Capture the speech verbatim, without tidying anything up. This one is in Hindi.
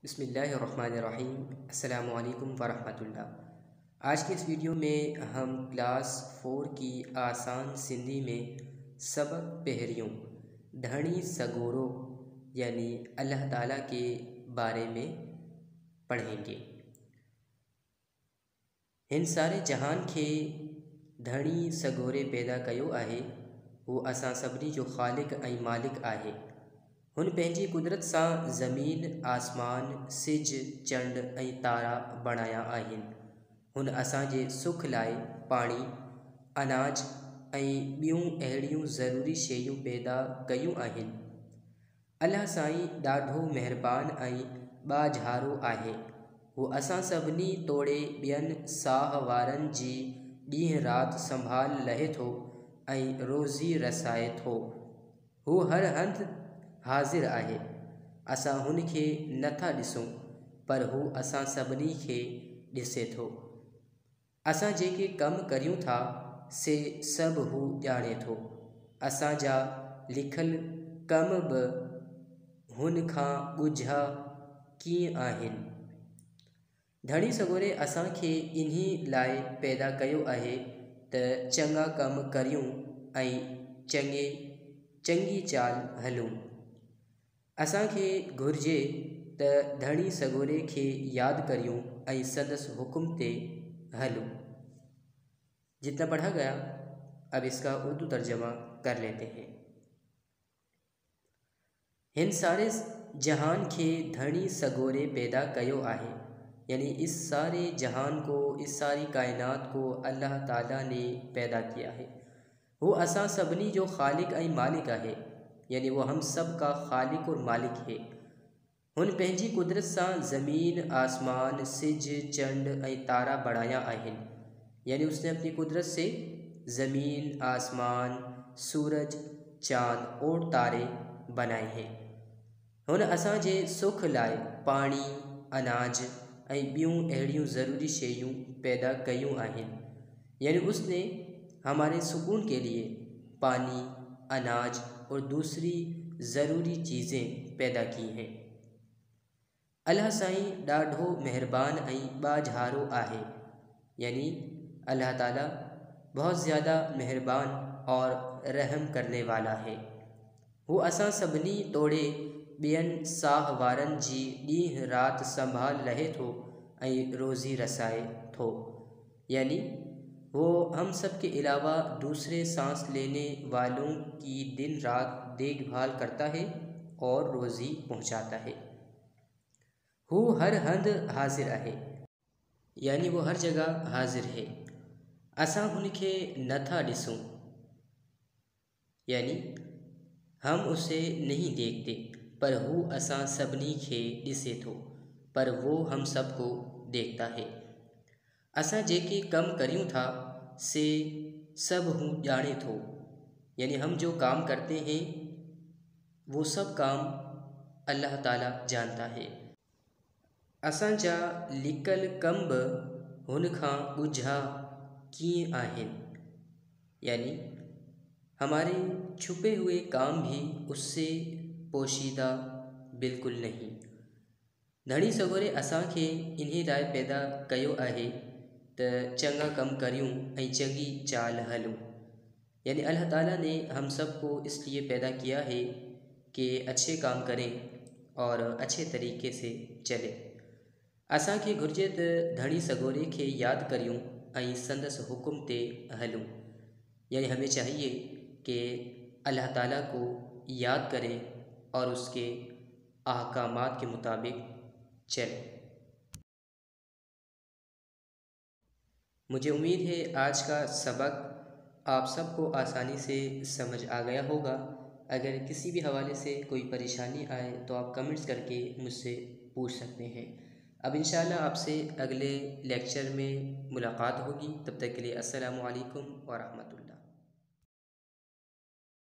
बिस्मिल्लाहिर्रहमानिर्रहीम। अस्सलामु अलैकुम वरहमतुल्लाह। आज के इस वीडियो में हम क्लास फोर की आसान सिंधी में सबक पहरियों धनी सगोरो यानी अल्लाह ताला के बारे में पढ़ेंगे। हिन सारे जहान के धनी सगोरे पैदा कयो आहे, वो असां सभिनी जो ख़ालिक ऐं मालिक आहे। हुन पंहिंजी कुदरत सां ज़मीन, आसमान, सिज, चंड ऐं तारा बणाया आहिनि। हुन असांजे सुख लाइ पाणी, अनाज ऐं ॿियूं अहिड़ियूं ज़रूरी शयूं पैदा कयूं आहिनि। अल्लाह साईं ॾाढो महिरबान ऐं ॿाझारो आहे। हू असां सभिनी तोड़े ॿियनि साह वारनि जी ॾींहुं राति संभाल लहे थो ऐं रोज़ी रसाए थो। हू हर हंधि हाज़िर आहे। असां हुन खे नथा ॾिसूं, पर हू असां सभिनी खे ॾिसे थो। असां जेके कमु करियूं था से सभु हू ॼाणे थो। असांजा लिखियल कम बि हुन खां ॻुझा कीअं आहिनि। धणी सगोरे असांखे इन्ही लाइ पैदा कयो आहे त चङा कम करियूं ऐं चङे चङी चाल हलूं। असांखे घुर्जे त धणी सगोरे खे यादि करियूं ऐं संदसि हुकुम ते हलूं। जितना पढ़ा गया, अब इसका उर्दू तर्जमा कर लेते हैं। हिन सारे जहान के धणी सगोरे पैदा कयो आहे, यानी इस सारे जहान को, इस सारी कायनात को अल्लाह ताला ने पैदा किया है। वो असां सभिनी जो ख़ालिक ऐं मालिक आहे, यानी वो हम सब का ख़ालिक और मालिक है। हुन पंहिंजी कुदरत सां ज़मीन, आसमान, सिज, चंड ऐं तारा बणाया आहिनि, यानी उसने अपनी कुदरत से ज़मीन, आसमान, सूरज, चाँद और तारे बनाए हैं। हुन असांजे सुख लाइ पाणी, अनाज ऐं ॿियूं अहिड़ियूं ज़रूरी शयूं पैदा कयूं आहिनि, यानी उसने हमारे सुकून के लिए पानी, अनाज और दूसरी ज़रूरी चीज़ें पैदा की हैं। अल्लाह साईं ॾाढो महिरबान ऐं ॿाझारो आहे, यानी अल्लाह ताला बहुत ज़्यादा मेहरबान और रहम करने वाला है। वो असां सभिनी तोड़े ॿियनि साह वारनि जी ॾींहुं राति संभाल लहे थो ऐं रोज़ी रसाए थो, यानी वो हम सब के अलावा दूसरे सांस लेने वालों की दिन रात देखभाल करता है और रोज़ी पहुँचाता है। हू हर हंधि हाज़िर आहे, यानी वो हर जगह हाज़िर है। असां हुन खे नथा ॾिसूं, यानी हम उसे नहीं देखते, पर हू असां सभिनी खे ॾिसे थो, पर वो हम सबको देखता है। असां जेके कम करियूं था से सब हू ॼाणे थो, यानी हम जो काम करते हैं वो सब काम अल्लाह ताला जानता है। असांजा लिकल कम बि हुन खां ॻुझा कीअं आहिनि, यानी हमारे छुपे हुए काम भी उससे पोशीदा बिल्कुल नहीं। धणी सगोरे असांखे इन्ही लाइ पैदा कयो आहे त चङा कम करियूं ऐं चङी चाल हलूं, यानी अल्लाह ताला ने हम सब को इसलिए पैदा किया है कि अच्छे काम करें और अच्छे तरीके से चले। असांखे घुर्जे त धणी सगोरे खे यादि करियूं ऐं संदसि हुकुम ते हलूं, यानी हमें चाहिए कि अल्लाह ताला को याद करें और उसके अहकामात के मुताबिक चलें। मुझे उम्मीद है आज का सबक आप सबको आसानी से समझ आ गया होगा। अगर किसी भी हवाले से कोई परेशानी आए तो आप कमेंट्स करके मुझसे पूछ सकते हैं। अब इंशाल्लाह आपसे अगले लेक्चर में मुलाकात होगी। तब तक के लिए अस्सलामु अलैकुम व रहमतुल्लाह।